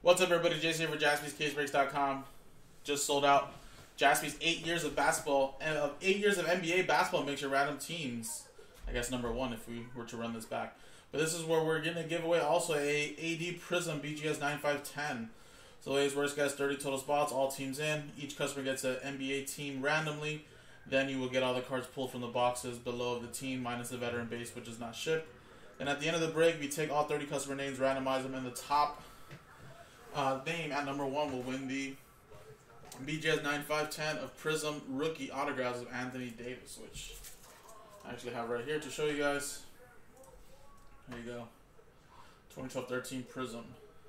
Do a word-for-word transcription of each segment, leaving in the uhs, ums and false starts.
What's up, everybody? Jason here for Jaspy'S Case Breaks dot com. Just sold out Jaspy'S eight years of basketball and uh, eight years of N B A basketball makes your random teams. I guess number one if we were to run this back. But this is where we're going to give away also a A D Prism B G S nine five ten. So the way this works, guys, thirty total spots, all teams in. Each customer gets an N B A team randomly. Then you will get all the cards pulled from the boxes below the team minus the veteran base, which is not shipped. And at the end of the break, we take all thirty customer names, randomize them, and the top uh, name at number one will win the B G S nine five ten of Prism rookie autographs of Anthony Davis, which I actually have right here to show you guys. There you go. twenty twelve thirteen Prism.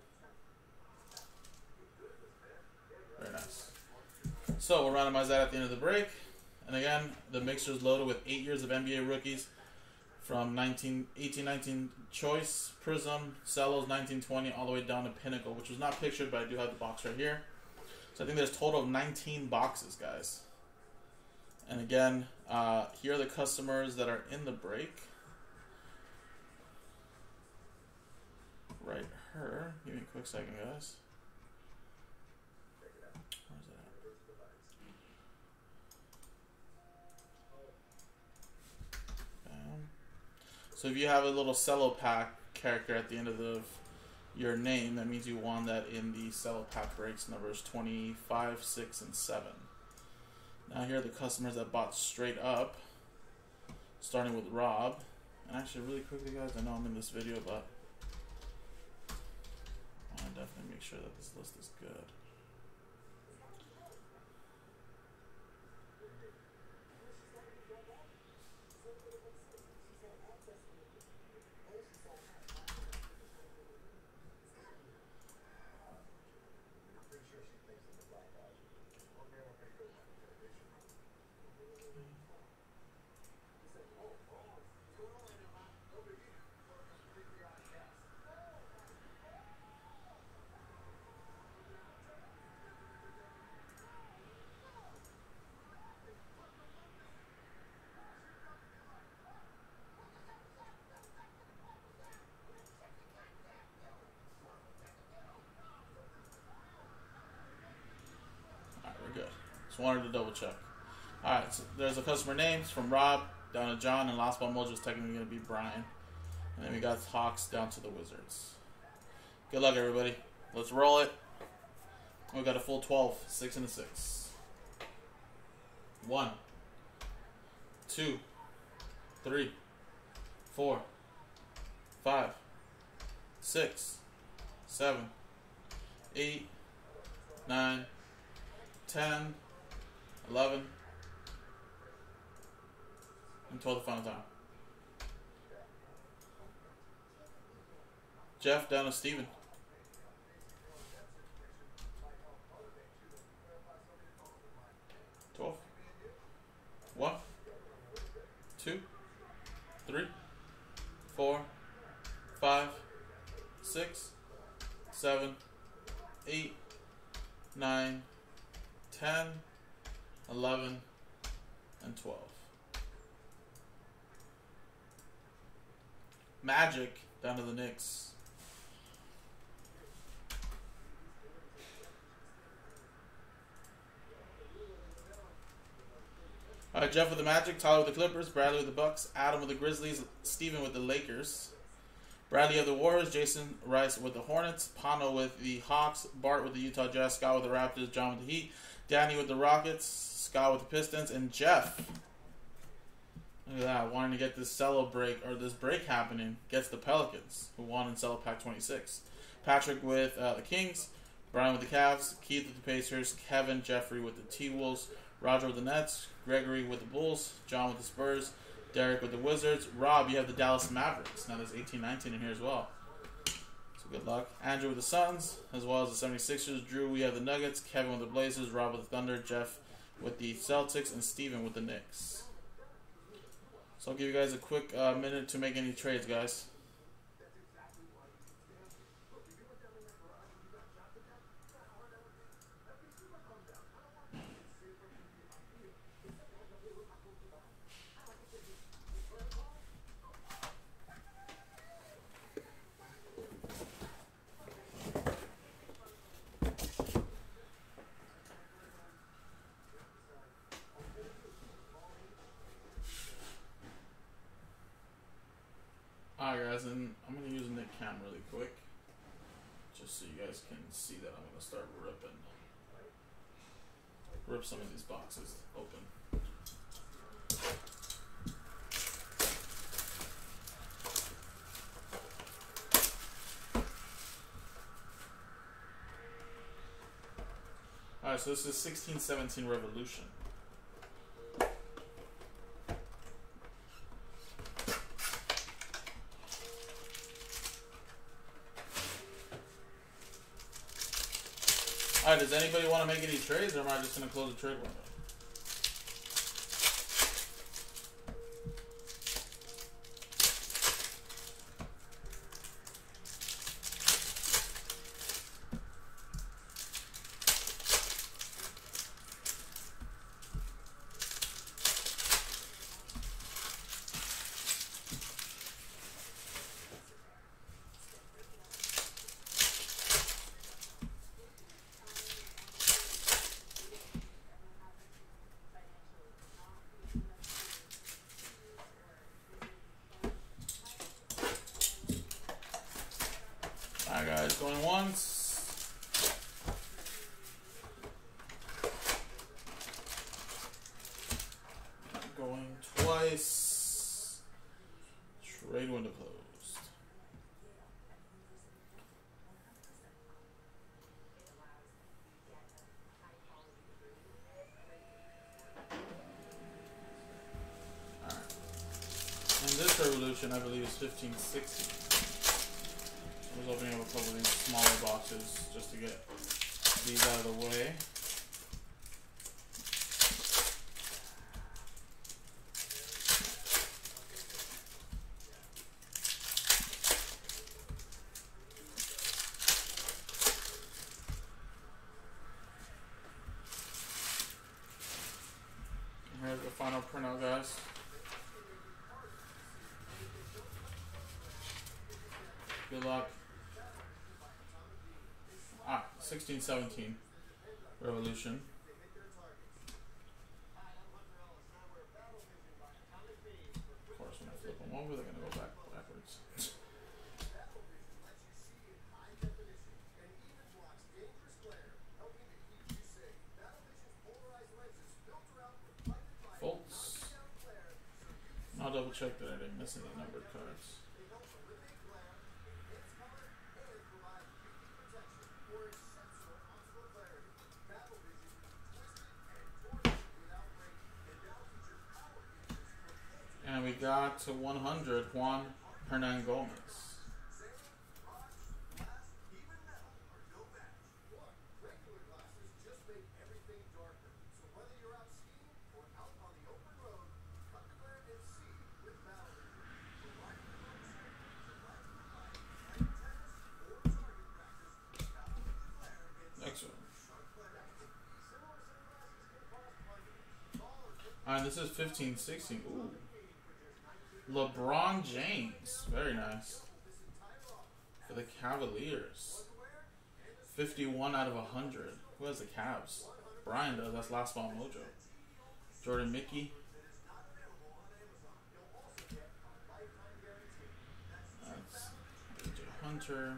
Very nice. So we'll randomize that at the end of the break. And again, the mixer is loaded with eight years of N B A rookies from nineteen, eighteen nineteen Choice, Prism, Cellos nineteen twenty, all the way down to Pinnacle, which was not pictured, but I do have the box right here. So I think there's a total of nineteen boxes, guys. And again, uh, here are the customers that are in the break. Right here. Give me a quick second, guys. Where's that at? Bam. So if you have a little cello pack character at the end of the, your name, that means you won that in the cello pack breaks numbers twenty-five, six, and seven. Now here are the customers that bought straight up, starting with Rob. And actually, really quickly, guys, I know I'm in this video, but I want to definitely make sure that this list is good. Just wanted to double check. Alright, so there's the customer names from Rob down to John, and last but mojo is technically going to be Brian. And then we got Hawks down to the Wizards. Good luck, everybody. Let's roll it. We got a full twelve, six and a six. One, two, three, four, five, six, seven, eight, nine, ten, eleven, and twelve the final time. Jeff down to Steven. twelve. one, two, three, four, five, six, seven, eight, nine, ten, eleven, and twelve. Magic down to the Knicks. Alright, Jeff with the Magic, Tyler with the Clippers, Bradley with the Bucks, Adam with the Grizzlies, Steven with the Lakers, Bradley of the Warriors, Jason Rice with the Hornets, Pano with the Hawks, Bart with the Utah Jazz, Scott with the Raptors, John with the Heat, Danny with the Rockets, Scott with the Pistons, and Jeff, look at that, wanting to get this cello break, or this break happening, gets the Pelicans, who won in Cello Pack twenty-six. Patrick with uh, the Kings, Brian with the Cavs, Keith with the Pacers, Kevin, Jeffrey with the T-Wolves, Roger with the Nets, Gregory with the Bulls, John with the Spurs, Derek with the Wizards. Rob, you have the Dallas Mavericks. Now there's eighteen nineteen in here as well. So good luck. Andrew with the Suns, as well as the seventy-sixers. Drew, we have the Nuggets. Kevin with the Blazers. Rob with the Thunder. Jeff with the Celtics. And Steven with the Knicks. So I'll give you guys a quick uh, minute to make any trades, guys. Just so you guys can see that I'm going to start ripping. Rip some of these boxes open. Alright, so this is sixteen seventeen Revolution. Alright, does anybody want to make any trades, or am I just going to close the trade window? Alright guys, going once. Going twice. Trade window closed. Alright. And this Revolution, I believe, is fifteen sixty. I was opening up a couple of these smaller boxes just to get these out of the way. And here's the final printout, guys. Good luck. Ah, sixteen seventeen Revolution. Of course, when I flip them over, they're going to go back backwards. Folks. I'll double check that I didn't miss any numbered cards. And we got to one hundred, Juan Hernan Gomez. Excellent. Alright, this is fifteen sixteen. Ooh. LeBron James, very nice, for the Cavaliers. fifty-one out of one hundred. Who has the Cavs? Brian does. That's Last Ball Mojo. Jordan Mickey. That's A J Hunter.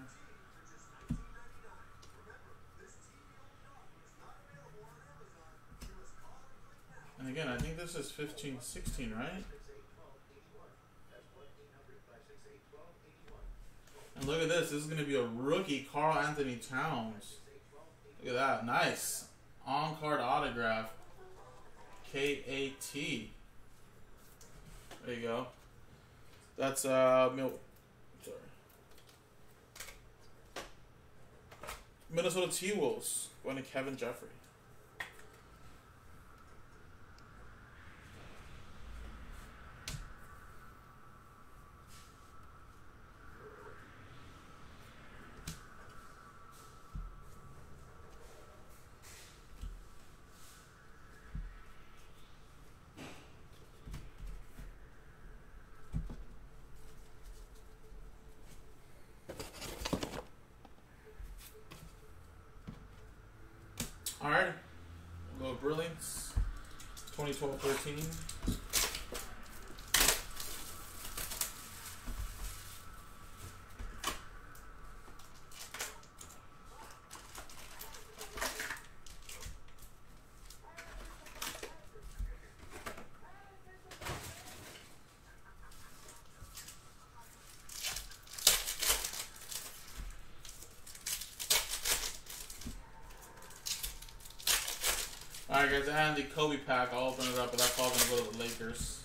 And again, I think this is fifteen sixteen, right? And look at this. This is going to be a rookie, Karl Anthony Towns. Look at that. Nice. On-card autograph. K A T. There you go. That's, uh, Mil sorry. Minnesota T-Wolves. Going to Kevin Jeffrey. Alright, we'll go Brilliance, twenty twelve thirteen. Alright guys, and the Kobe pack, I'll open it up, but that's all going to go to the Lakers.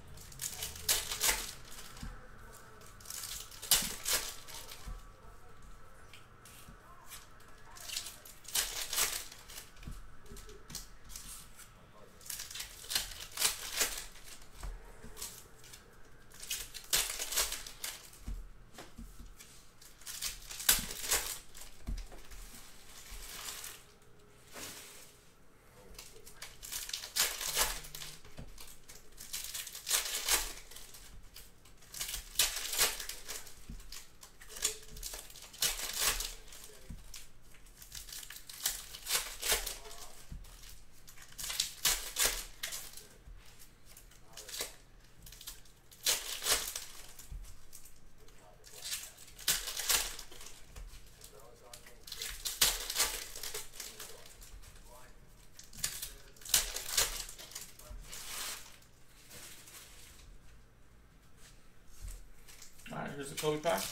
Alright, here's the Kobe pack.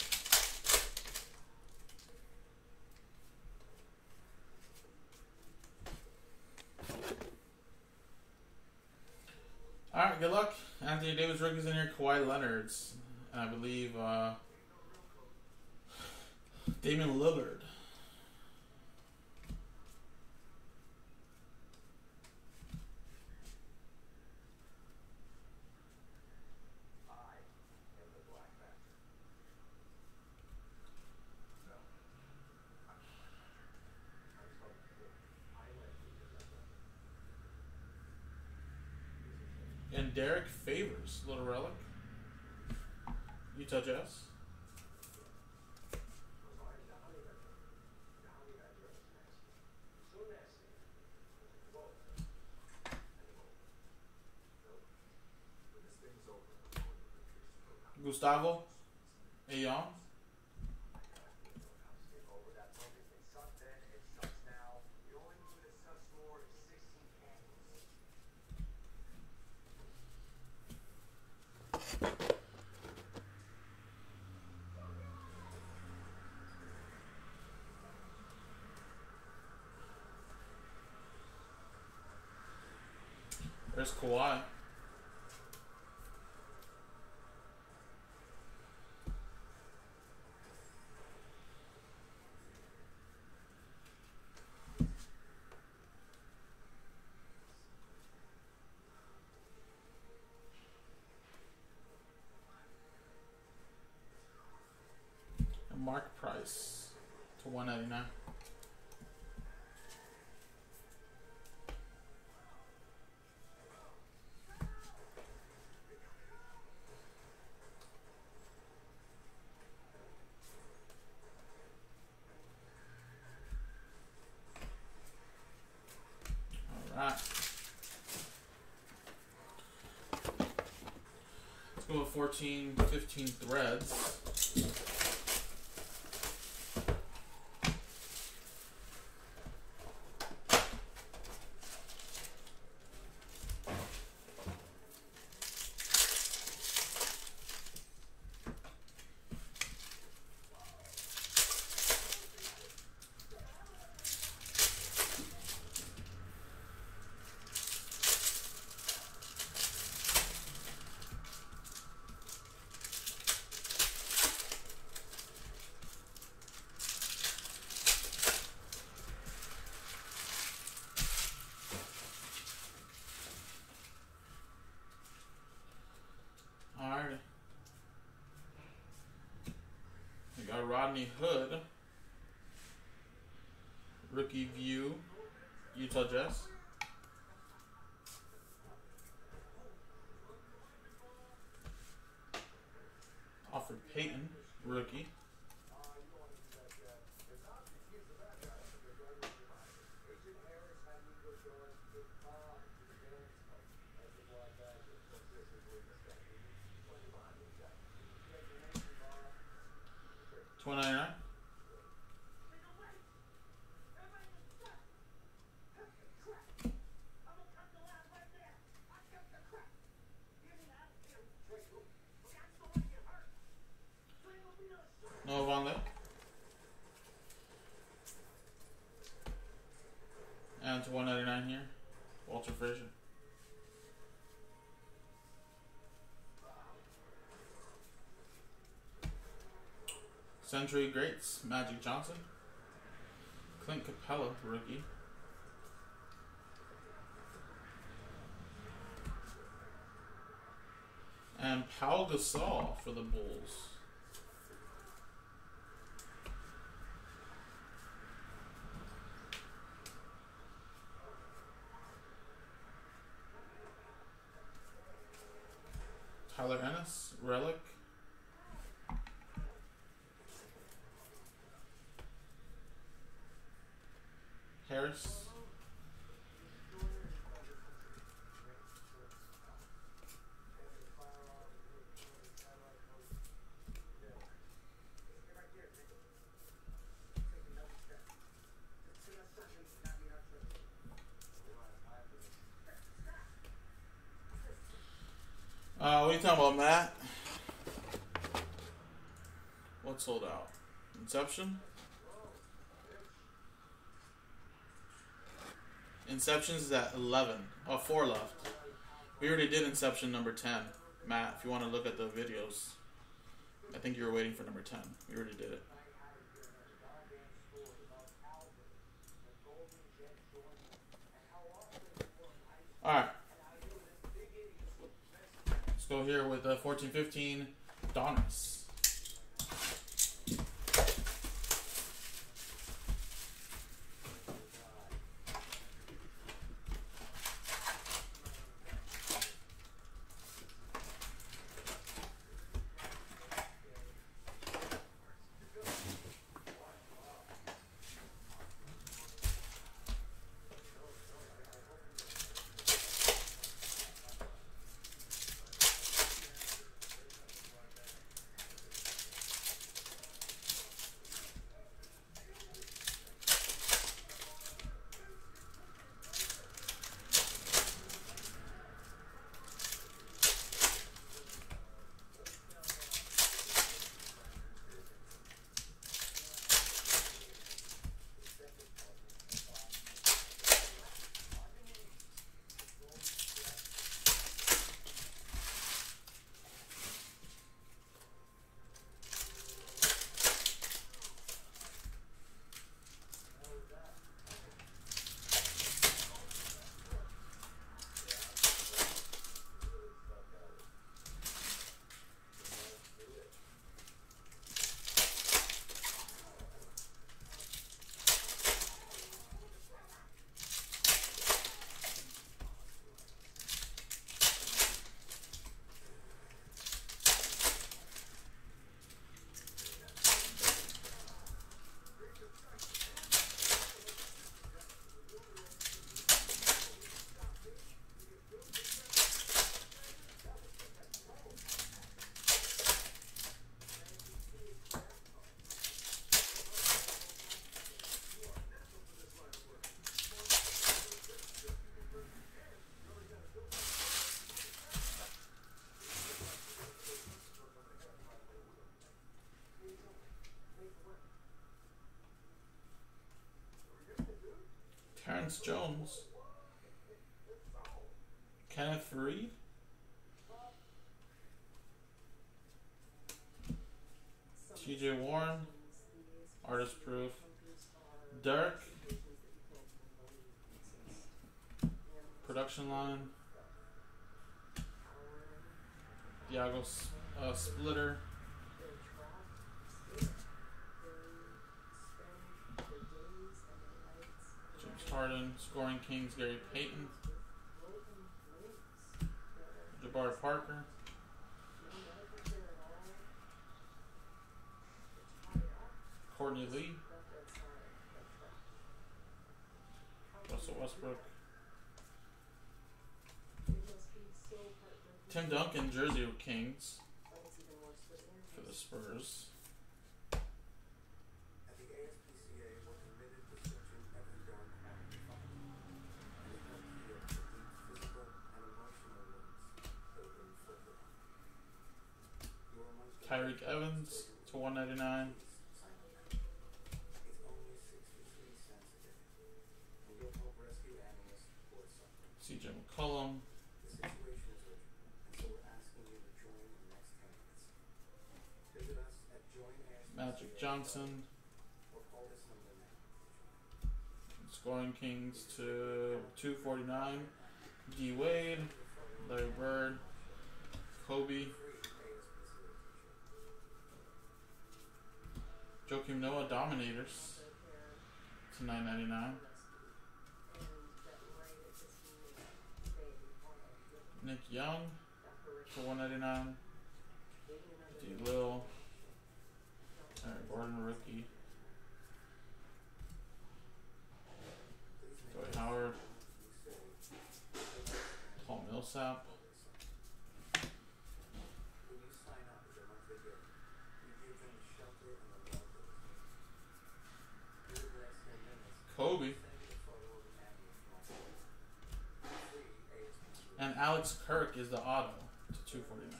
Alright, good luck. Anthony Davis rookies in here, Kawhi Leonard's, and I believe uh, Damian Lillard. And Derek Favors, little relic. Utah Jazz. Gustavo Ayon. There's Kawhi. And Mark Price to one ninety-nine. Alright. Let's go with fourteen, fifteen threads. We got Rodney Hood, rookie view, Utah Jazz. Alfred Payton, rookie. two ninety-nine. No Von Lip. And to one ninety-nine here. Walter Frazier. Century Greats, Magic Johnson. Clint Capella, rookie. And Pau Gasol for the Bulls. Tyler Ennis, relic. Harris. Uh, what are you talking about, Matt? What sold out? Inception? Inception's is at eleven. Oh, four left. We already did Inception number ten. Matt, if you want to look at the videos. I think you were waiting for number ten. We already did it. Alright. Let's go here with the fourteen fifteen Donis. Terrence Jones. Kenneth Reed. T J Warren. Artist Proof. Dirk. Production Line. Diago uh, Splitter. James Harden. Scoring Kings. Gary Payton. Jabari Parker. Courtney Lee. Russell Westbrook. Tim Duncan, jersey of Kings for the Spurs. Tyreek Evans to one ninety-nine. Johnson. Scoring Kings to two forty-nine. D Wade, Larry Bird, Kobe, Joakim Noah Dominators to nine ninety-nine. Nick Young for one ninety-nine. D Lil, Eric Gordon rookie. Joey Howard, Paul Millsap, Kobe, and Alex Kirk is the auto to two forty-nine.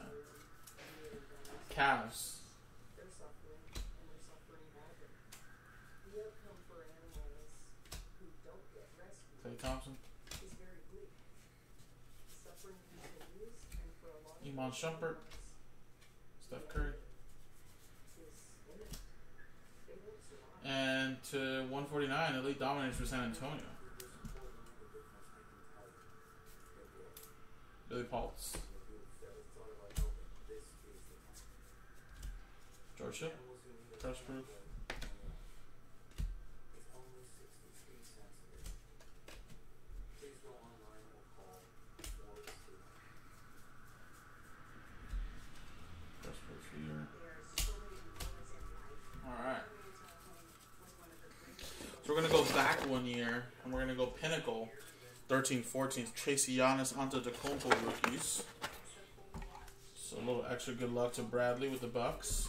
Cavs. Clay Thompson. Iman Shumpert. Steph Curry. And to one forty-nine, Elite Dominators for San Antonio. Billy Paultz. George Hill. Crush Proof. So we're going to go back one year, and we're going to go Pinnacle, thirteen fourteen, Tracy Giannis Antetokounmpo rookies. So a little extra good luck to Bradley with the Bucks.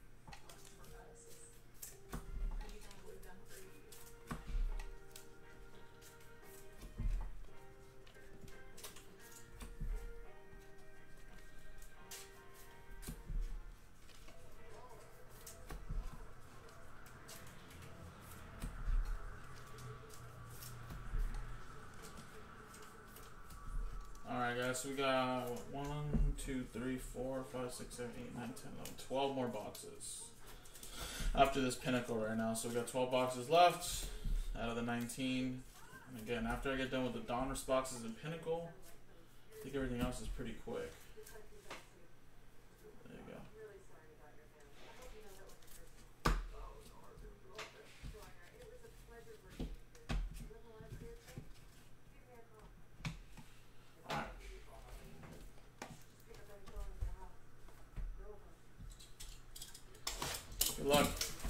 Alright guys, so we got what, one, two, three, four, five, six, seven, eight, nine, ten, eleven, twelve more boxes after this Pinnacle right now. So we got twelve boxes left out of the nineteen. And again, after I get done with the Donruss boxes and Pinnacle, I think everything else is pretty quick. There you go. Good luck.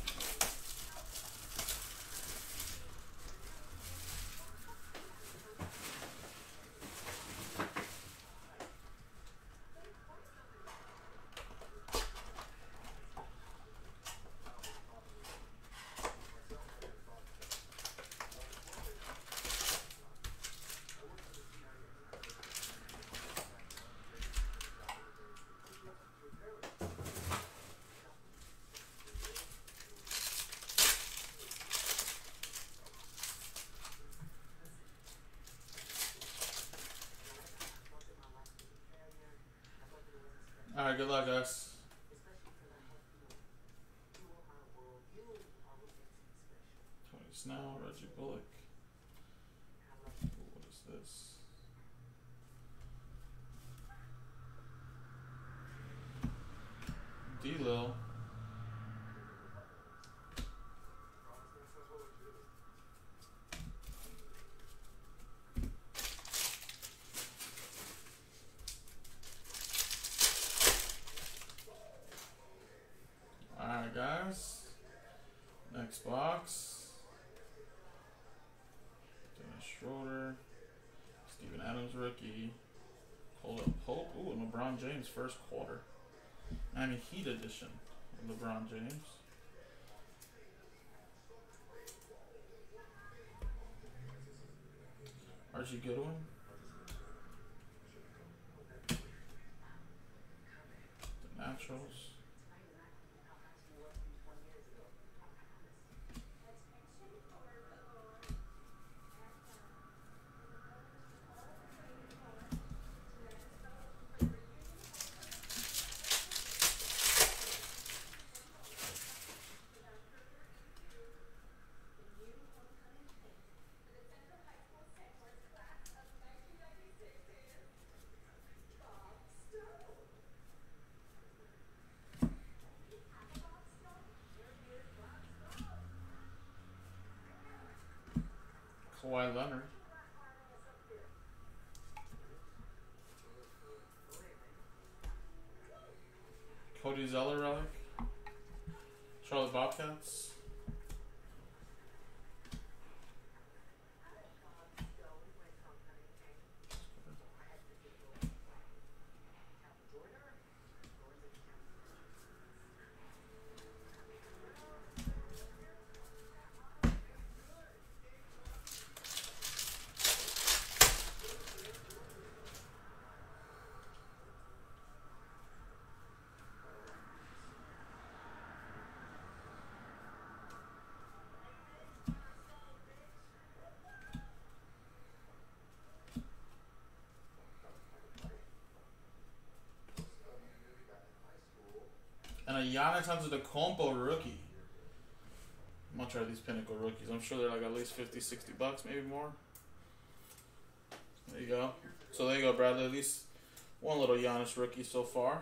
Alright, good luck, guys. Tony Snell, Reggie Bullock. Ooh, what is this? D-Lil. Alright guys, next box, Dennis Schroeder, Steven Adams rookie, Cole Pope, ooh, and LeBron James first quarter, Miami Heat edition of LeBron James. Archie Goodwin, the Naturals. Kawhi Leonard. Cody Zeller relic. Charlotte Bobcats. And a Giannis Antetokounmpo rookie. I'm gonna try these Pinnacle rookies. I'm sure they're like at least fifty, sixty bucks, maybe more. There you go. So there you go, Bradley. At least one little Giannis rookie so far.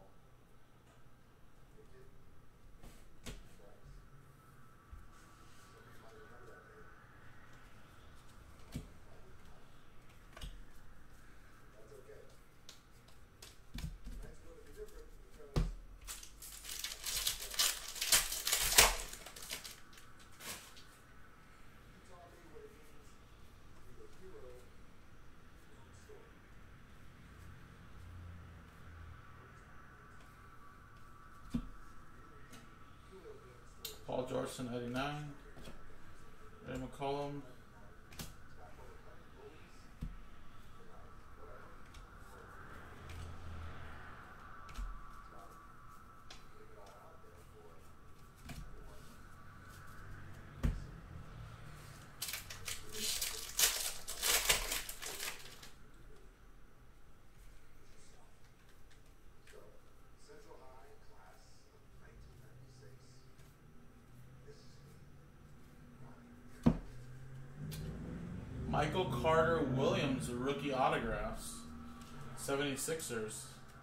Paul George in eighty-nine. Ray McCollum. Michael Carter Williams, rookie autographs. seventy-sixers.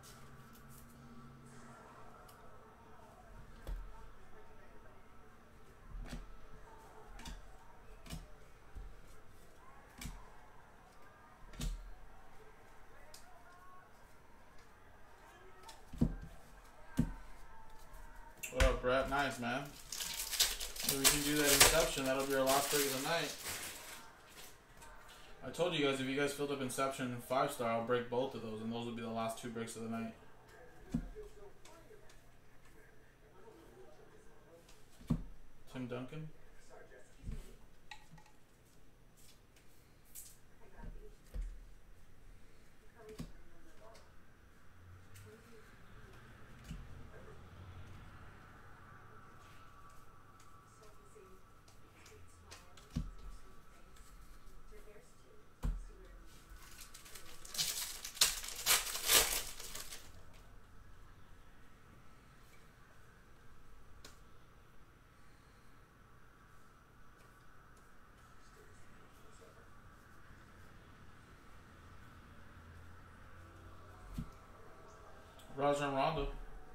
What up, Brett? Nice, man. So we can do that Inception. That'll be our last break of the night. I told you guys if you guys filled up Inception and five star, I'll break both of those, and those will be the last two breaks of the night. Tim Duncan. Rajon Rondo.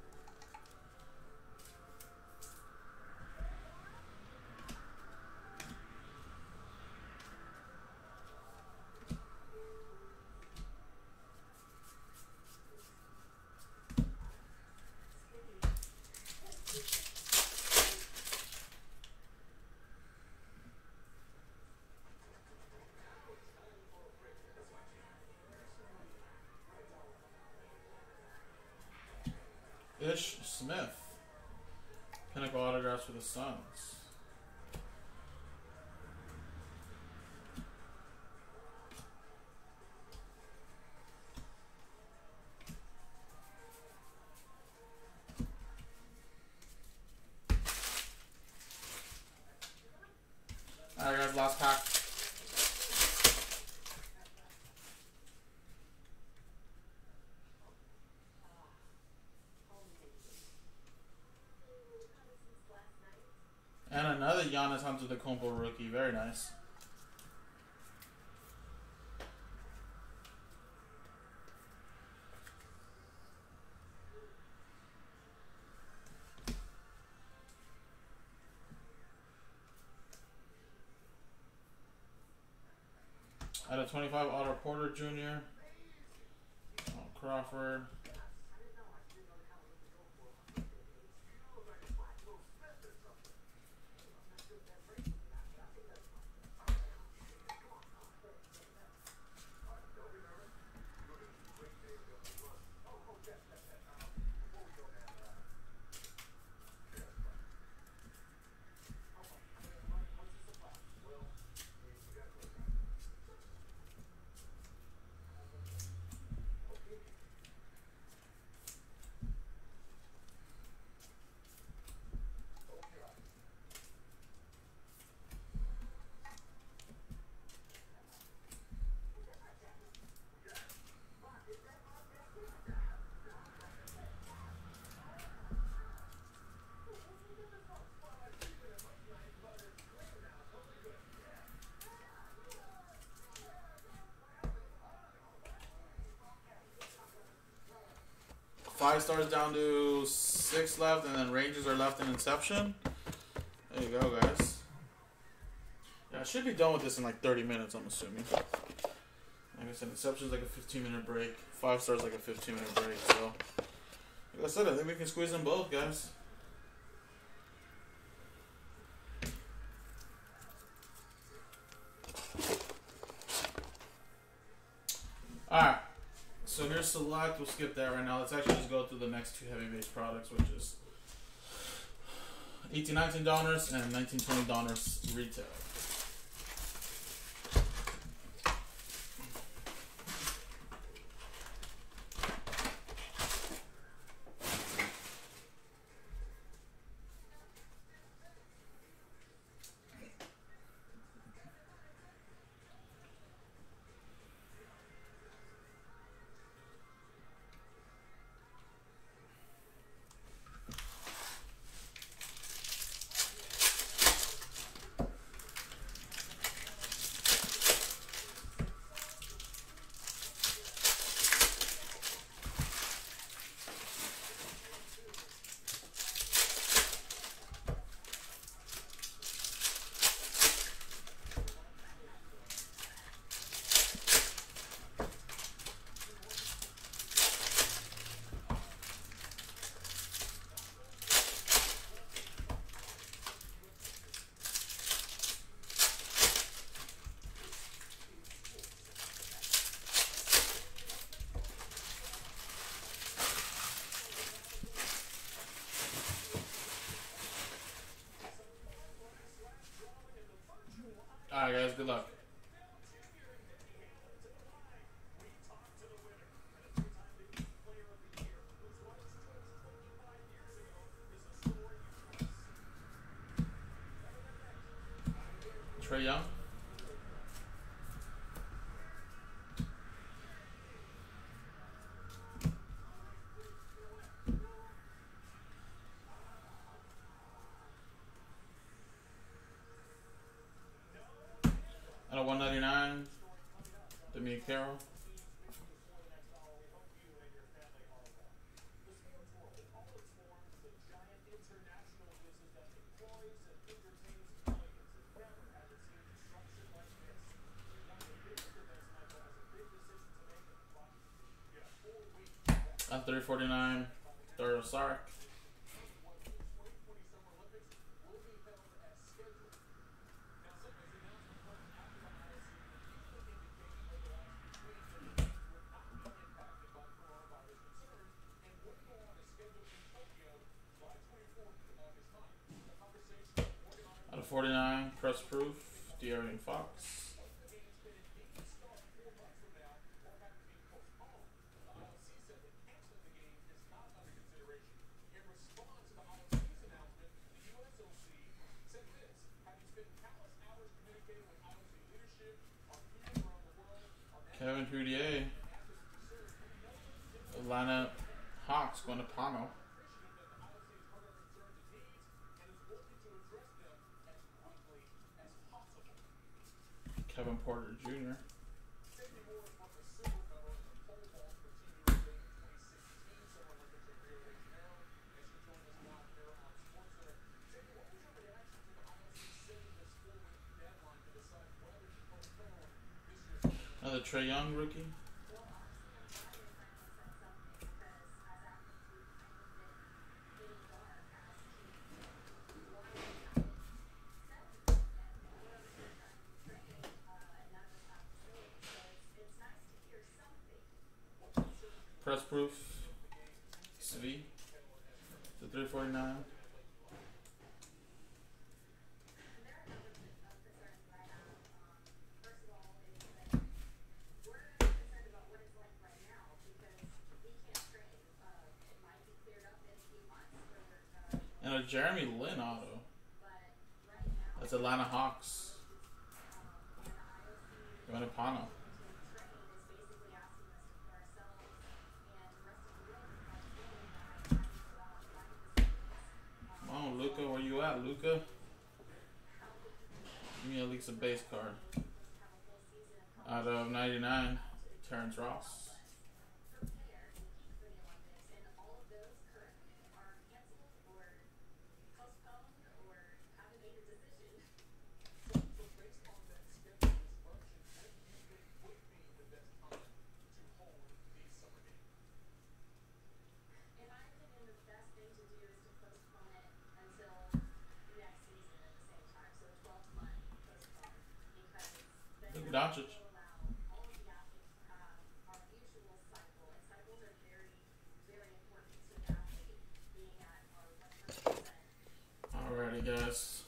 Ish Smith. Pinnacle autographs for the Suns. Alright guys, last pack. And another Giannis Antetokounmpo rookie. Very nice. At a twenty-five, Otto Porter Junior Oh, Crawford. Five stars down to six left, and then Rangers are left in Inception. There you go, guys. Yeah, I should be done with this in like thirty minutes, I'm assuming. Like I said, Inception's like a fifteen minute break. Five stars like a fifteen minute break. So, like I said, I think we can squeeze in both, guys. Alright. So here's select. We'll skip that right now. Let's actually just go through the next two heavy base products, which is eighteen nineteen donors and nineteen twenty donors retail. Alright, guys, good luck. Trae Young. And a one ninety-nine, Demi Carroll. At three forty-nine, Dario Saric. Out of forty-nine, press proof, De'Aaron Fox. Kevin Hudier. Atlanta Hawks going to Pano. Kevin Porter Junior Another Trae Young rookie. Press proof. Svi. The three forty-nine. And a Jeremy Lin auto. That's Atlanta Hawks. Going to Pano. Come on, Luca. Where you at, Luca? Give me at least a base card. Out of ninety-nine, Terrence Ross. Doncic. Alrighty, guys.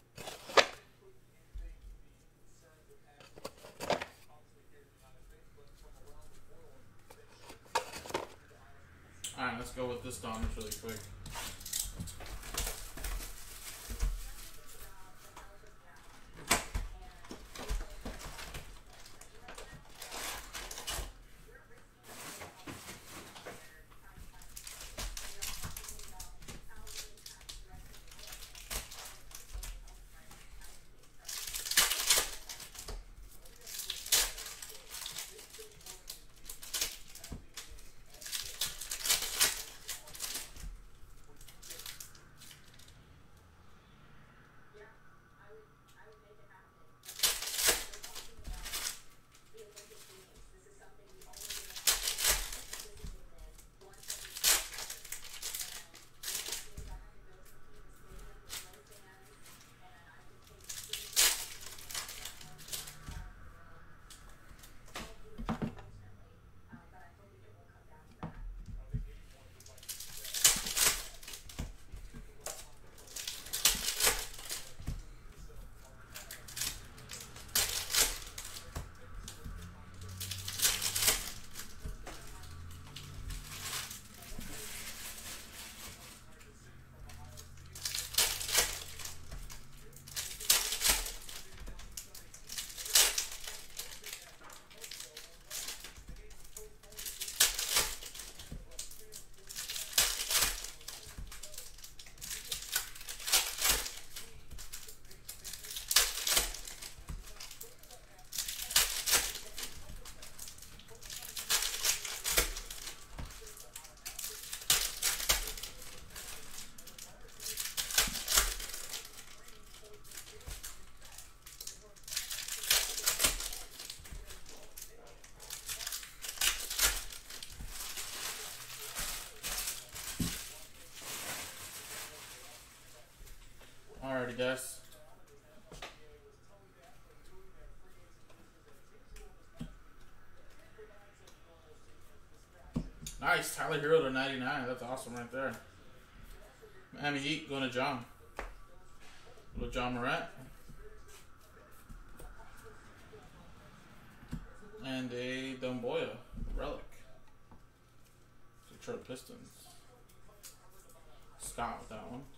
Alright, let's go with this Doncic really quick. Alrighty, guys. Nice, Tyler Hero to ninety-nine. That's awesome right there. Miami Heat going to John. Little John Morant. And a Domboya relic. Detroit Pistons. Scott with that one.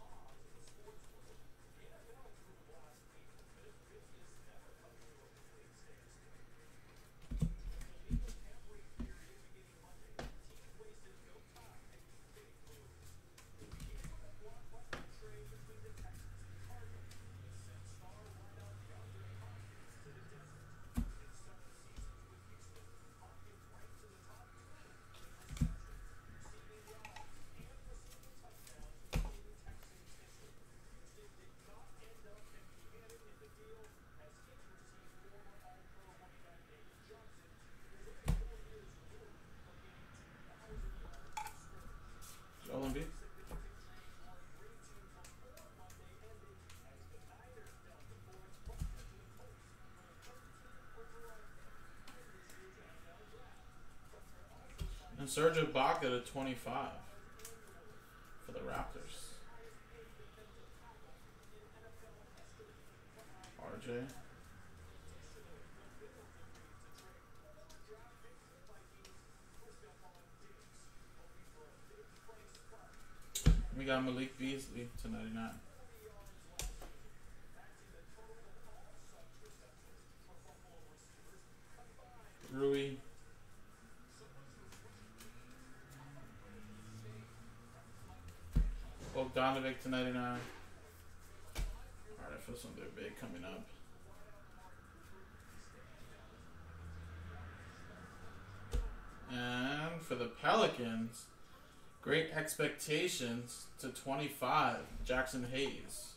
Serge Ibaka to twenty-five for the Raptors. R J. We got Malik Beasley to ninety-nine. Rui. Bogdanovic to ninety-nine. Alright, I feel something big coming up. And for the Pelicans, Great Expectations to twenty-five, Jackson Hayes.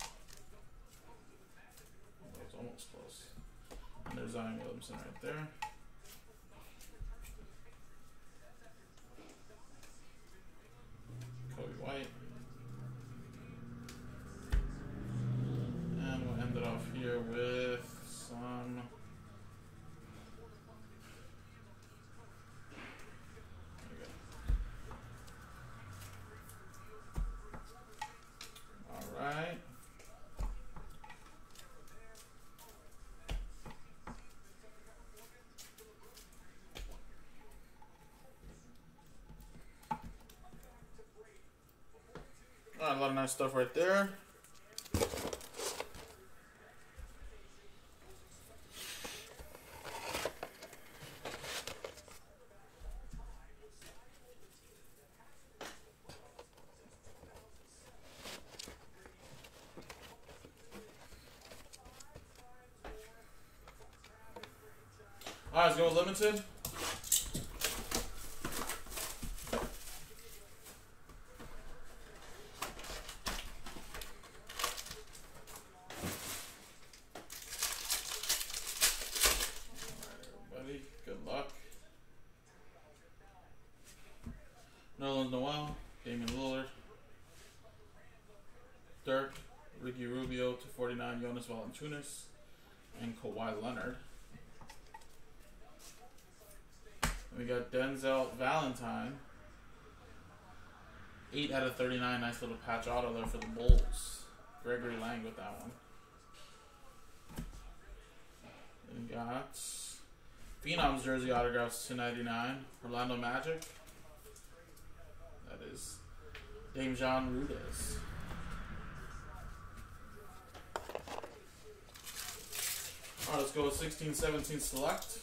That was almost close. And there's Zion Williamson right there. Kobe White. And we'll end it off here with some... Alright. Alright, a lot of nice stuff right there. Alright, let's go with limited. Alright, everybody. Good luck. Nerlens Noel, Damian Lillard, Dirk, Ricky Rubio to forty-nine, Jonas Valanciunas, and Kawhi Leonard. We got Denzel Valentine. eight out of thirty-nine. Nice little patch auto there for the Bulls. Gregory Lang with that one. Then we got Phenoms jersey autographs to ninety-nine. Orlando Magic. That is Dame Jean Rudez. Alright, let's go with sixteen seventeen select.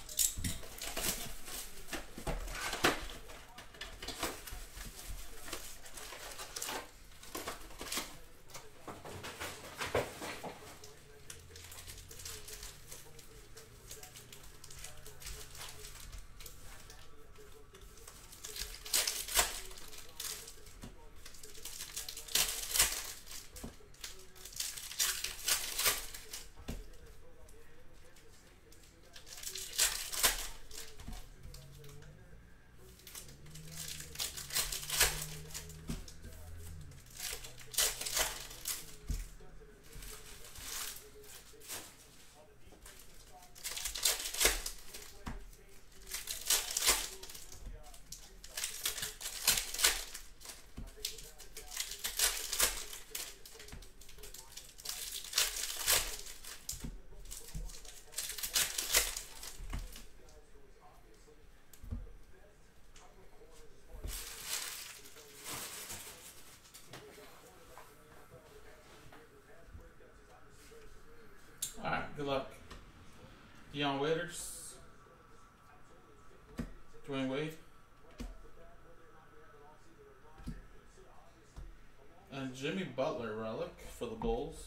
Alright, good luck. Dion Waiters. Dwayne Wade. And Jimmy Butler relic for the Bulls.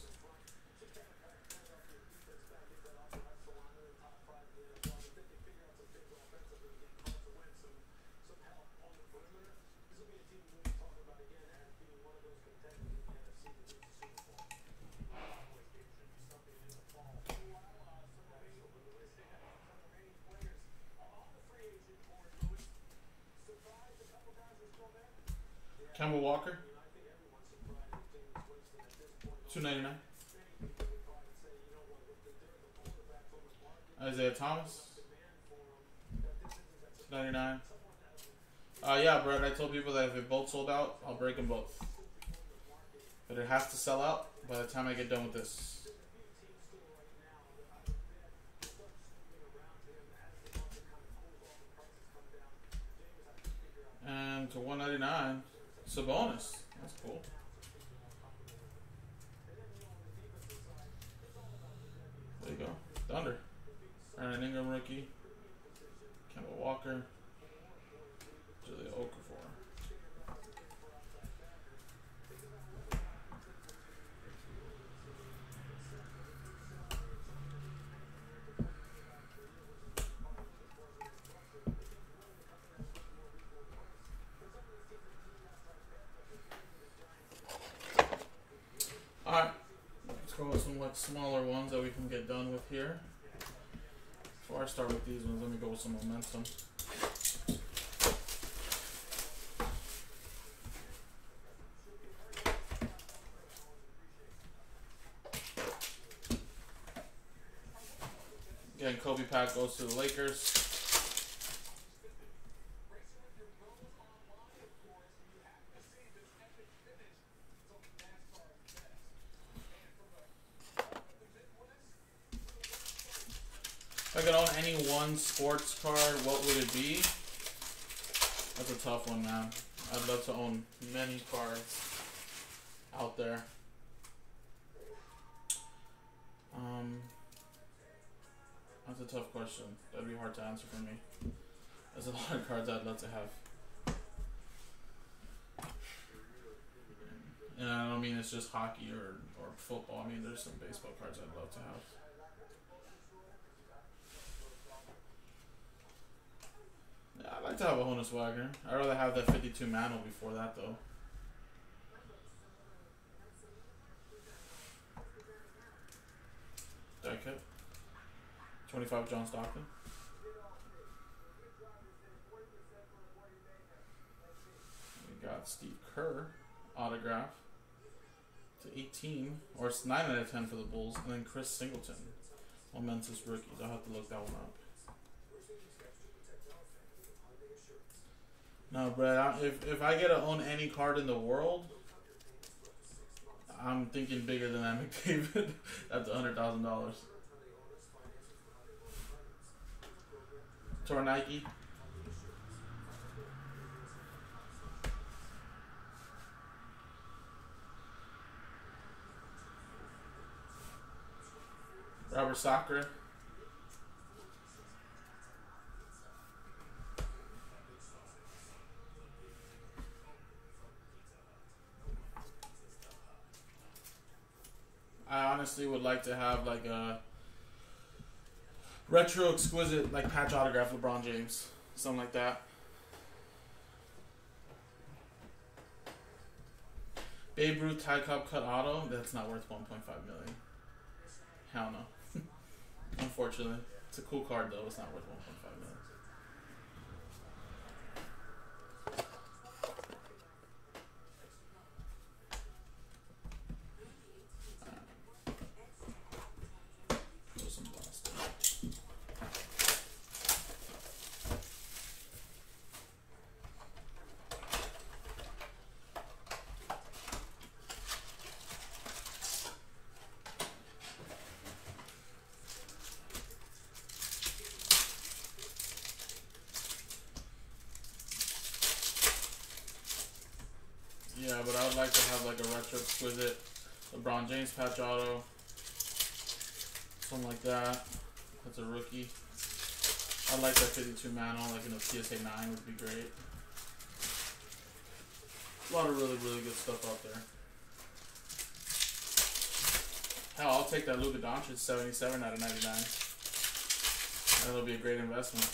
Kemba Walker, two ninety nine. Isaiah Thomas, two ninety nine. Uh, yeah, Brett, I told people that if it both sold out, I'll break them both. But it has to sell out by the time I get done with this. And to one ninety-nine, Sabonis. That's cool. There you go. Thunder. Aaron Ingram rookie. Kemba Walker. Julia Okafor. Alright. Let's go with some like smaller ones that we can get done with here. Before I start with these ones, let me go with some momentum. Again, Kobe pack goes to the Lakers. If I could own any one sports card, what would it be? That's a tough one, man. I'd love to own many cards out there. Um, that's a tough question. That'd be hard to answer for me. There's a lot of cards I'd love to have. And I don't mean it's just hockey or, or football. I mean, there's some baseball cards I'd love to have. Yeah, I'd like to have a Honus Wagner. I'd rather have that fifty-two Mantle before that, though. Die cut. twenty-five John Stockton. We got Steve Kerr autograph to eighteen, or it's nine out of ten for the Bulls, and then Chris Singleton, momentous rookies. I'll have to look that one up. No, Brad. If if I get to own any card in the world, I'm thinking bigger than that McDavid. That's a hundred thousand dollars. Tor Nike. Robert Sacre. I honestly would like to have like a retro exquisite like patch autograph LeBron James, something like that. Babe Ruth Tie Cup cut auto. That's not worth one point five million. Hell no. Unfortunately, it's a cool card though. It's not worth one point five million. Yeah, but I would like to have like a retro exquisite LeBron James patch auto, something like that. That's a rookie. I'd like that fifty-two Mantle, like in a P S A nine would be great. A lot of really, really good stuff out there. Hell, I'll take that Luka Doncic seventy-seven out of ninety-nine. That'll be a great investment.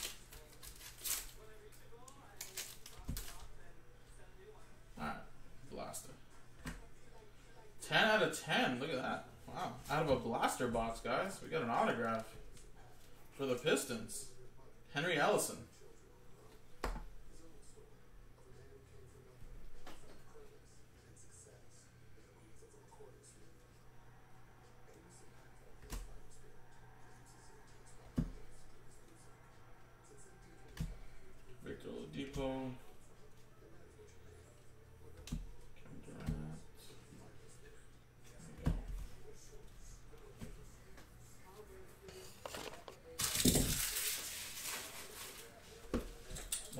Alright, Blaster. ten out of ten, look at that. Wow, out of a blaster box, guys. We got an autograph for the Pistons. Henry Ellison. Victor Oladipo.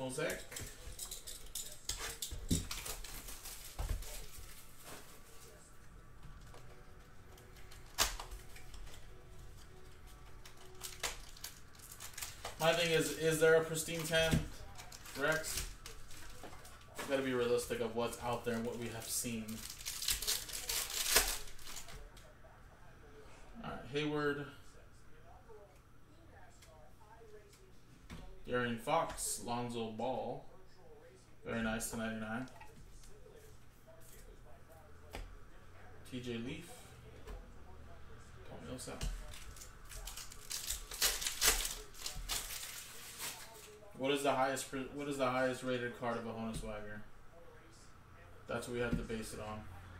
Mosaic. My thing is, is there a pristine ten Rex? We've got to be realistic of what's out there and what we have seen. Alright, Hayward. Darren Fox, Lonzo Ball. Very nice to ninety-nine. T J Leaf. Tony Millsap. What is the highest? What is the highest rated card of a Honus Wagner? That's what we have to base it on.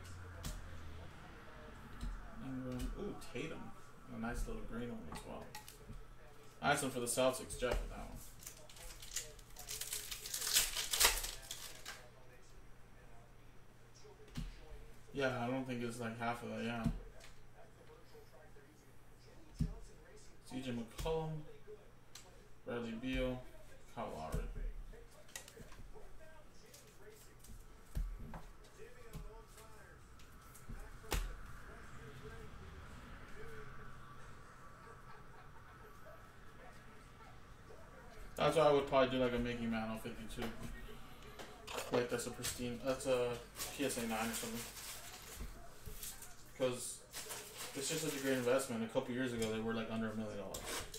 Ingram. Ooh, Tatum. A nice little green one as well. Nice one for the Celtics. Jeff with that one. Yeah, I don't think it's like half of that. Yeah. C J McCollum, Bradley Beal, Kyle Lowry. That's why I would probably do like a Mickey Mantle fifty-two. Like that's a pristine, that's a P S A nine or something. Because it's just such a great investment. A couple years ago, they were like under a million dollars.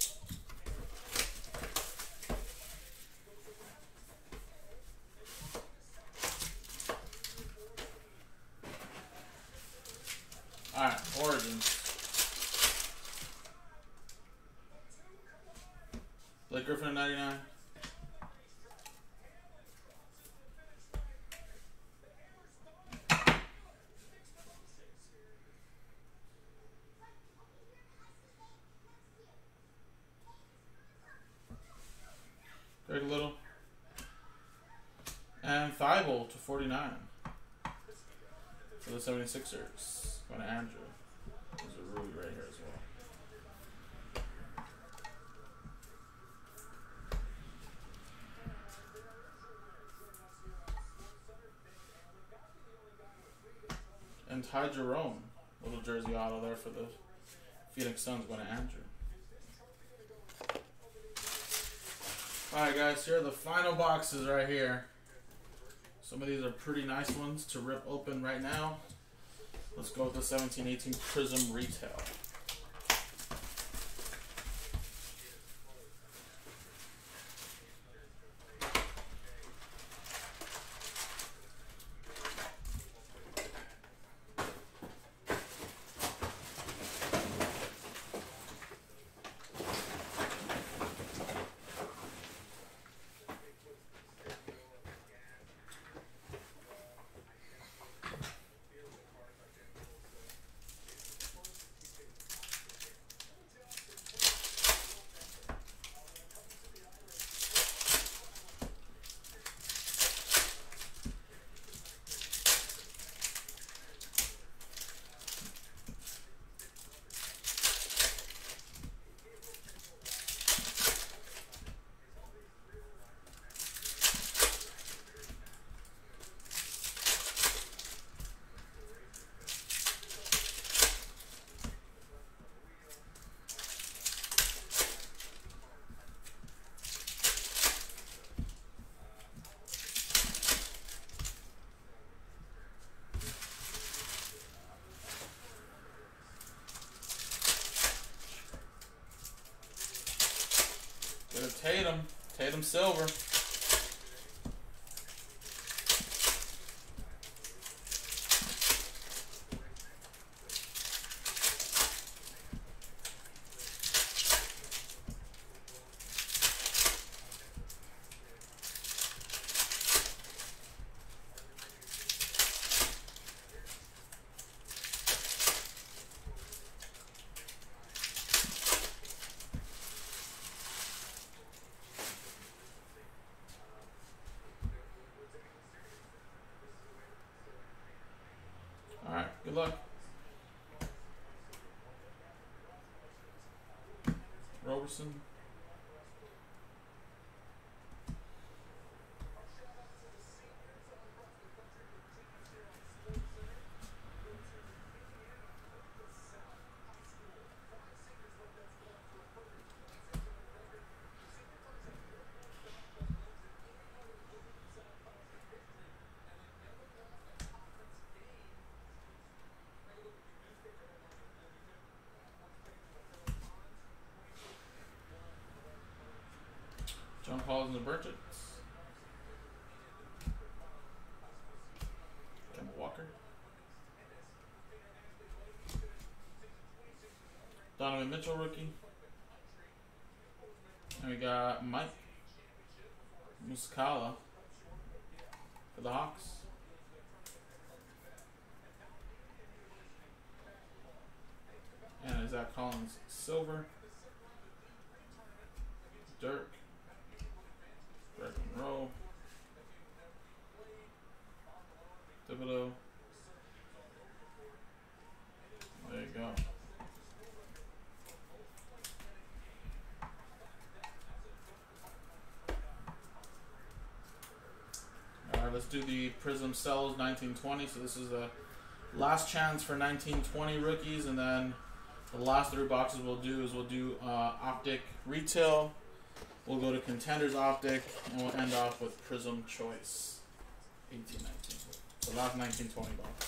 Alright, Origins. Blake Griffin at ninety-nine. Greg Little. And Thibault to forty-nine. For the seventy-sixers. Going to Andrew. There's a Rui right here as well. And Ty Jerome. Little jersey auto there for the Phoenix Suns. Going to Andrew. Alright guys, here are the final boxes right here. Some of these are pretty nice ones to rip open right now. Let's go with the seventeen eighteen Prism Retail. Tatum. Tatum Silver. Alright, good luck. Roberson. Collins and Burchett. Kemba Walker. Donovan Mitchell rookie. And we got Mike Muscala for the Hawks. And Zach Collins silver. Dirk. Greg Monroe. Thibodeau. There you go. Alright, let's do the Prism Cells nineteen twenty. So this is the last chance for nineteen twenty rookies, and then the last three boxes we'll do is we'll do uh, Optic Retail, we'll go to Contenders Optic, and we'll end off with Prism Choice eighteen nineteen. The last nineteen twenty box.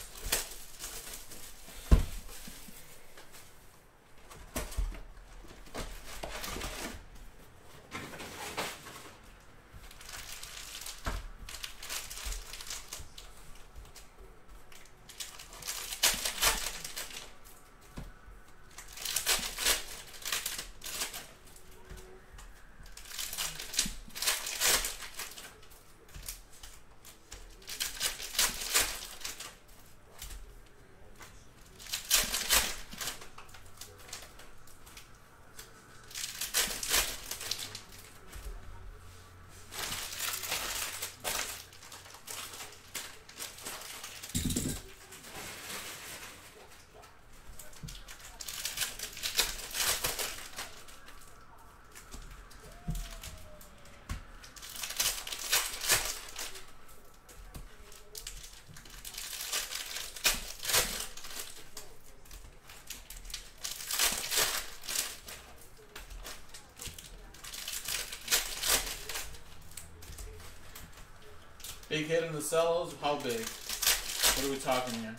Big hit in the cells, how big? What are we talking here?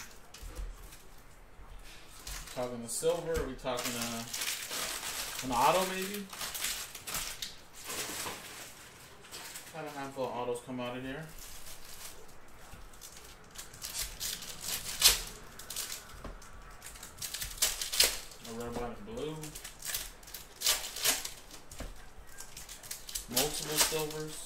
Talking the silver, are we talking uh, an auto maybe? Had a handful of autos come out of here. A red, white, and blue. Multiple silvers.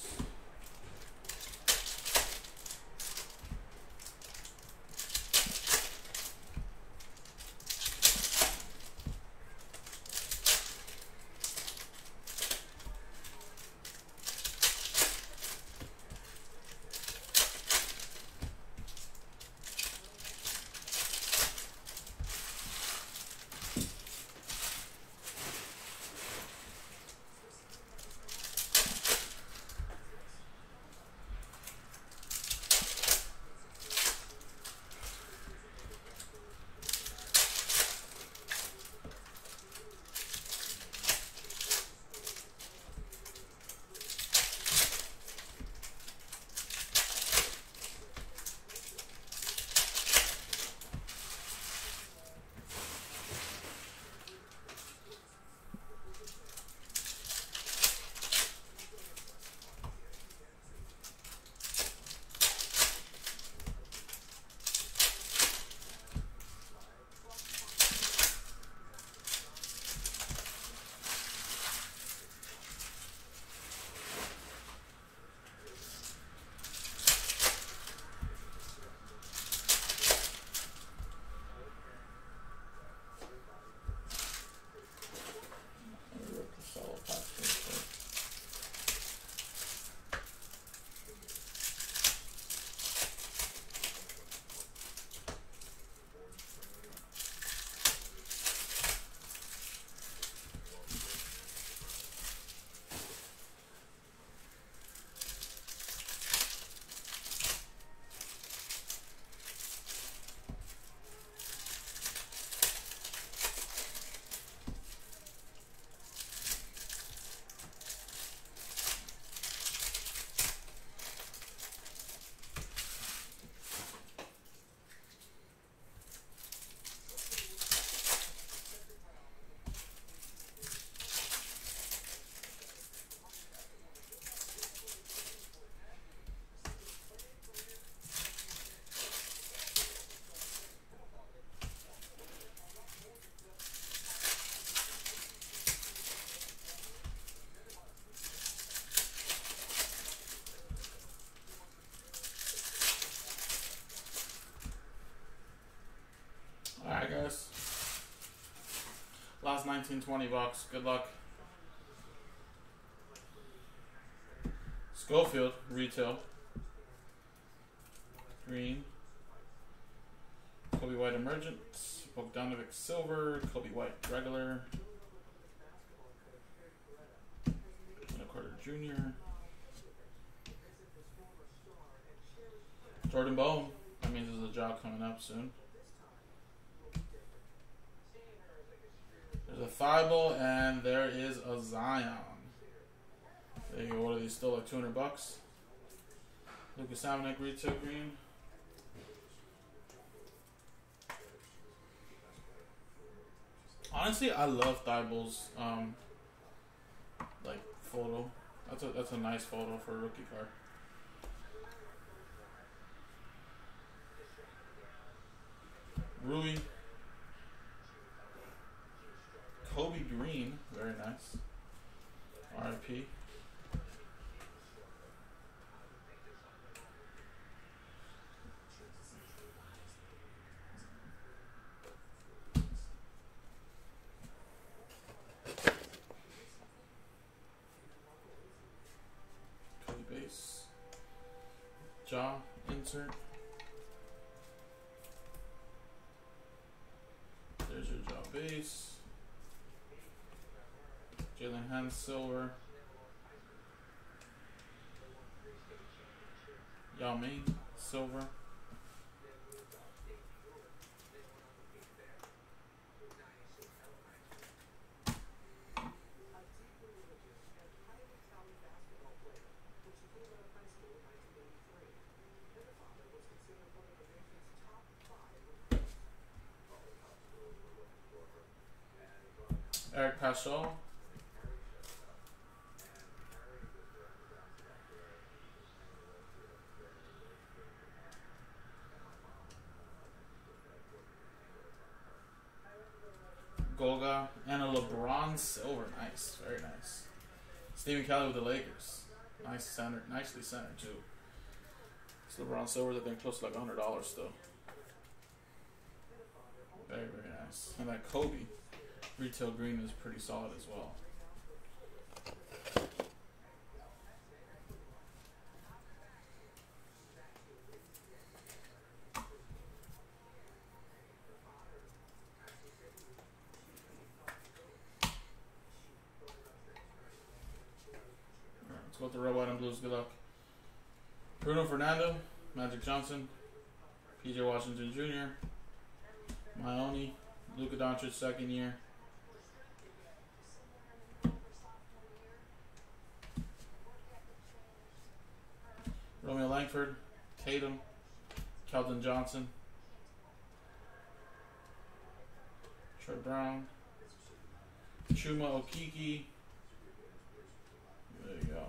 fifteen, twenty bucks. Good luck. Schofield, retail. Green. Kobe White, emergent. Bogdanovic, silver. Kobe White, regular. Carter Junior Jordan Bone. That means there's a job coming up soon. There's a Thibault and there is a Zion. There you go. What are these still like two hundred bucks? Lucas Amanek, retail green. Honestly, I love Thibault's um like photo. That's a that's a nice photo for a rookie card. Rui. Kobe Green, very nice. R I P. Base. Jaw insert. There's your jaw base. Jalen Hans silver. Yao Ming silver. Eric Paschal. Golga and a LeBron silver. Nice, very nice. Stephen Kelly with the Lakers. Nice center, nicely centered too. It's LeBron silver. They've been close to like a hundred dollars still. Very very nice. And that Kobe retail green is pretty solid as well. Alright, let's go with the red, white, and blues. Good luck. Bruno Fernando, Magic Johnson, P J Washington Junior, Maioni, Luka Doncic second year. Romeo Langford, Tatum, Keldon Johnson, Troy Brown, Chuma Okeke. There you go.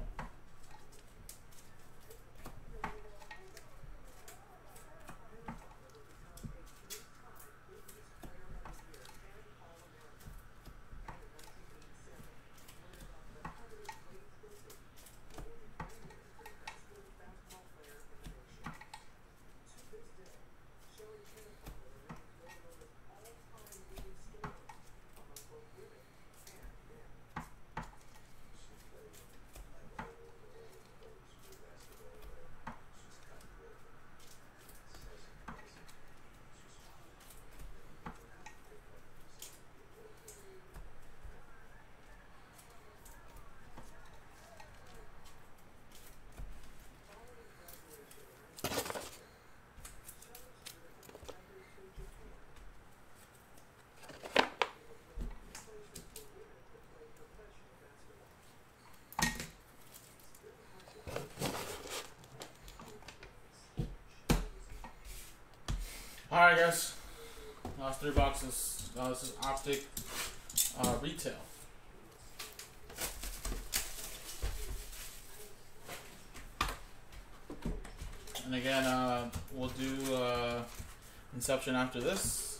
Alright guys, last three boxes. Uh, this is Optic uh, Retail. And again, uh, we'll do uh, Inception after this.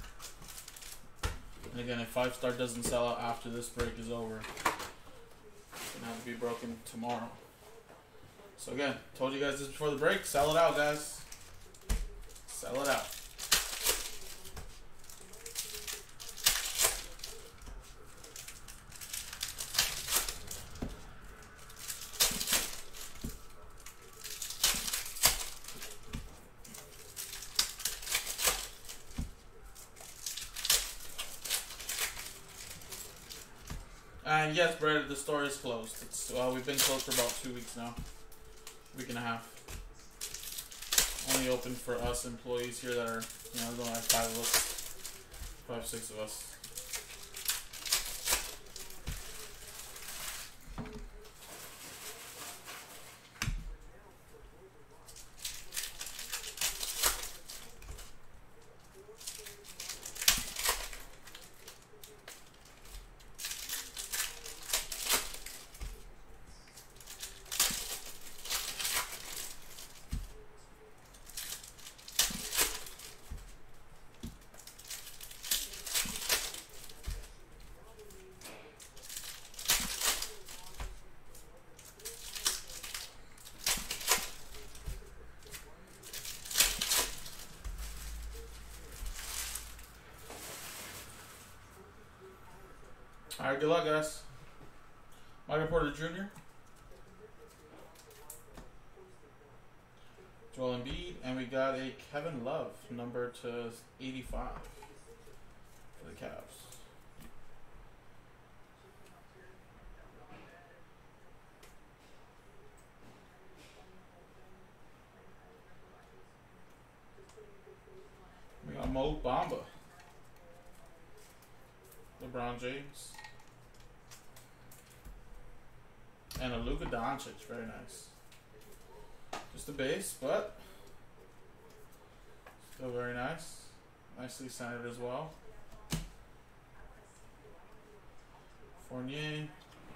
And again, if five star doesn't sell out after this break is over, it's gonna have to be broken tomorrow. So again, told you guys this before the break, sell it out guys. Sell it out. And yes, Brad, the store is closed. It's well, we've been closed for about two weeks now, week and a half. Only open for us employees here that are, you know, there's only like five of us, five, six of us. Alright, good luck, guys. Michael Porter Junior Joel Embiid, and we got a Kevin Love, number to eighty-five for the Cavs. We got Mo Bamba, LeBron James, and a Luka Doncic. Very nice. Just a base, but still very nice. Nicely centered as well. Fournier.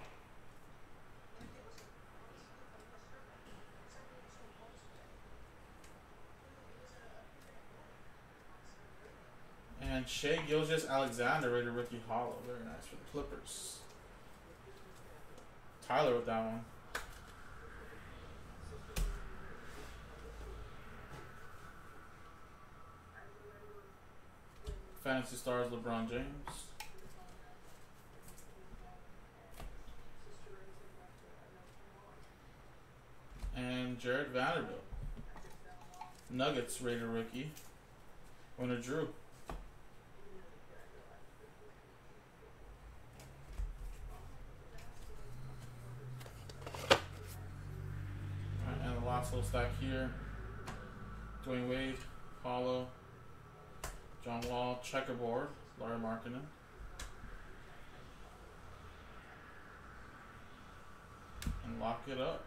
And Shai Gilgeous-Alexander, rated rookie hollow. Very nice for the Clippers. Tyler with that one. Fantasy Stars, LeBron James. And Jared Vanderbilt. Nuggets, rated rookie. Winner Drew. Last little stack here. Dwayne Wade, Paulo, John Wall, checkerboard, Larry Markkinen. And lock it up.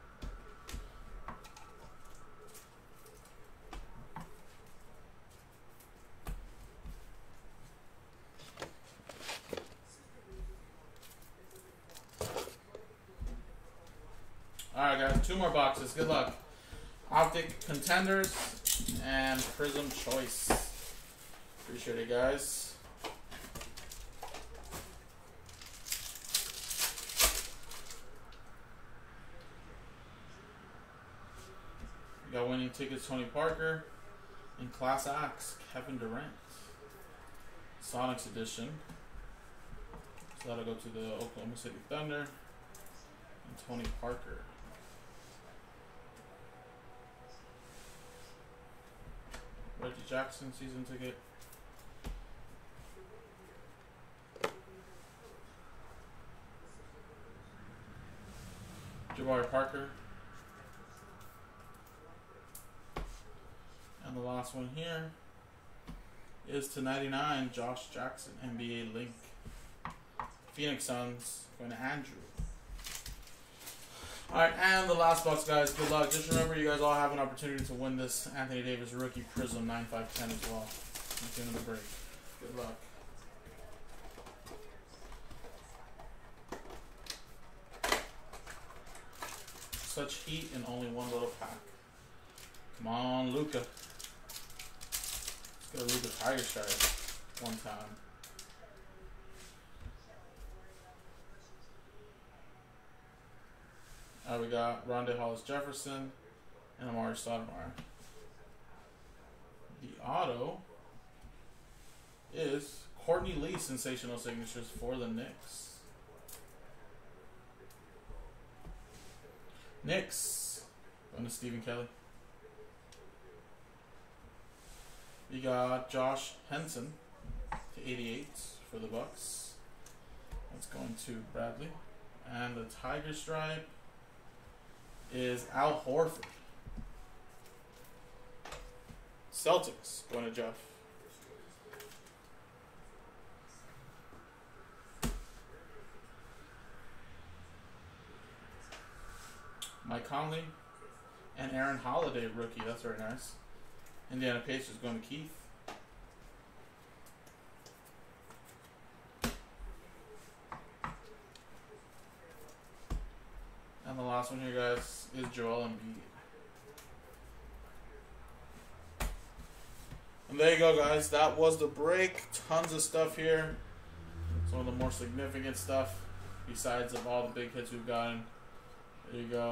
Alright guys, two more boxes. Good luck. Optic Contenders and Prism Choice. Appreciate it, guys. We got winning tickets, Tony Parker. And Class Acts, Kevin Durant. Sonics edition. So that'll go to the Oklahoma City Thunder. And Tony Parker. Reggie Jackson season ticket. Jabari Parker. And the last one here is to ninety-nine, Josh Jackson, N B A Link. Phoenix Suns, going to Andrew. Alright, and the last box, guys. Good luck. Just remember, you guys all have an opportunity to win this Anthony Davis Rookie Prism nine five ten as well at the end of the break. Good luck. Such heat in only one little pack. Come on, Luka. Let's go Luka Tiger Strike one time. Uh, we got Rondé Hollis Jefferson and Amari Stoudemire. The auto is Courtney Lee, sensational signatures for the Knicks. Knicks, going to Stephen Kelly. We got Josh Henson to eighty-eight for the Bucks. That's going to Bradley. And the Tiger Stripe is Al Horford. Celtics going to Jeff. Mike Conley and Aaron Holiday rookie. That's very nice. Indiana Pacers going to Keith. And the last one here, guys, is Joel Embiid. And there you go, guys. That was the break. Tons of stuff here. Some of the more significant stuff, besides of all the big hits we've gotten. There you go.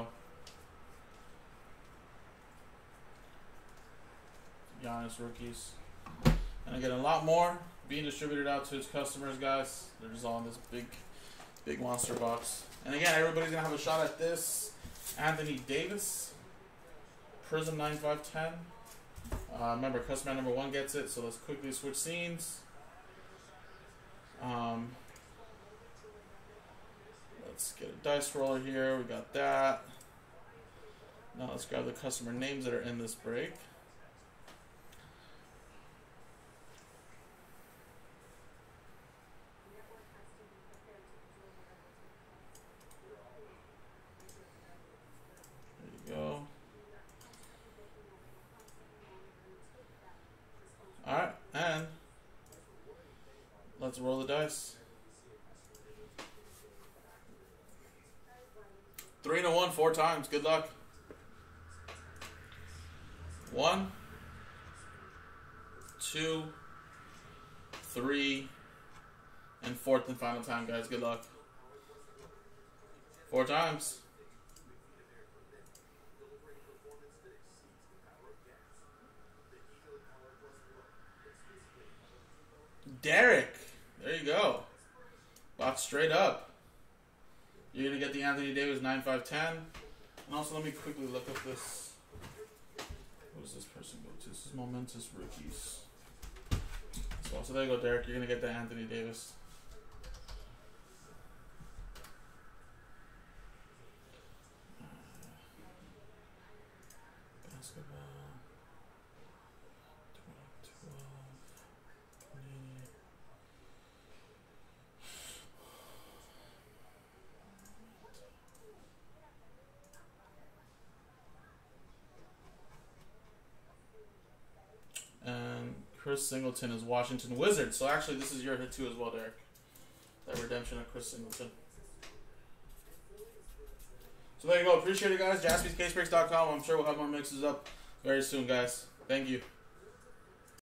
Giannis rookies. And again, a lot more being distributed out to his customers, guys. They're just all in this big, big monster box. And again, everybody's going to have a shot at this. Anthony Davis. Prism ninety-five ten. Uh, remember, customer number one gets it, so let's quickly switch scenes. Um, let's get a dice roller here. We got that. Now let's grab the customer names that are in this break. Alright, and let's roll the dice. Three and a one, four times. Good luck. One, two, three, and fourth and final time, guys. Good luck. Four times. Derek, there you go. Box straight up. You're going to get the Anthony Davis nine five ten. And also, let me quickly look up this. What does this person go to? This is Momentous Rookies. So, so there you go, Derek. You're going to get the Anthony Davis. Basketball. And Chris Singleton is Washington Wizards. So actually, this is your hit too as well, Derek. That redemption of Chris Singleton. So there you go. Appreciate it, guys. Jaspys Case Breaks dot com. I'm sure we'll have more mixes up very soon, guys. Thank you.